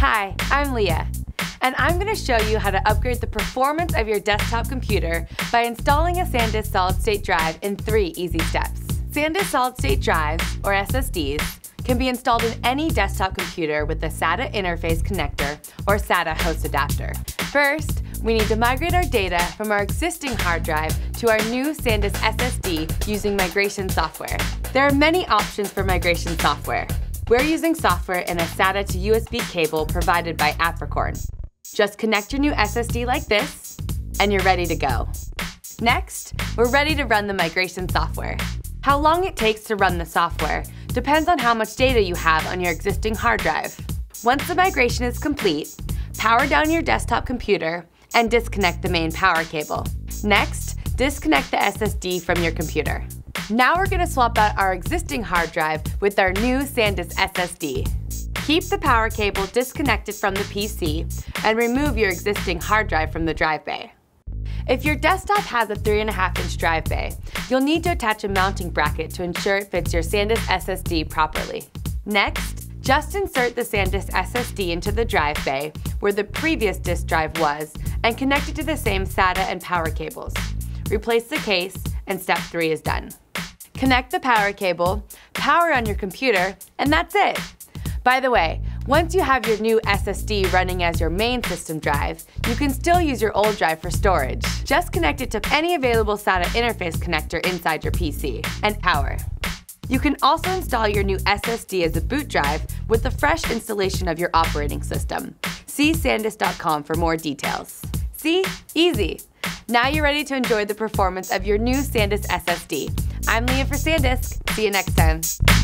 Hi, I'm Leah, and I'm going to show you how to upgrade the performance of your desktop computer by installing a SanDisk solid-state drive in 3 easy steps. SanDisk solid-state drives, or SSDs, can be installed in any desktop computer with a SATA interface connector or SATA host adapter. First, we need to migrate our data from our existing hard drive to our new SanDisk SSD using migration software. There are many options for migration software. We're using software in a SATA to USB cable provided by Apricorn. Just connect your new SSD like this, and you're ready to go. Next, we're ready to run the migration software. How long it takes to run the software depends on how much data you have on your existing hard drive. Once the migration is complete, power down your desktop computer and disconnect the main power cable. Next, disconnect the SSD from your computer. Now we're going to swap out our existing hard drive with our new SanDisk SSD. Keep the power cable disconnected from the PC and remove your existing hard drive from the drive bay. If your desktop has a 3.5-inch drive bay, you'll need to attach a mounting bracket to ensure it fits your SanDisk SSD properly. Next, just insert the SanDisk SSD into the drive bay where the previous disk drive was and connect it to the same SATA and power cables. Replace the case, and step 3 is done. Connect the power cable, power on your computer, and that's it. By the way, once you have your new SSD running as your main system drive, you can still use your old drive for storage. Just connect it to any available SATA interface connector inside your PC, and power. You can also install your new SSD as a boot drive with a fresh installation of your operating system. See sandisk.com for more details. See? Easy! Now you're ready to enjoy the performance of your new SanDisk SSD. I'm Leah for SanDisk. See you next time.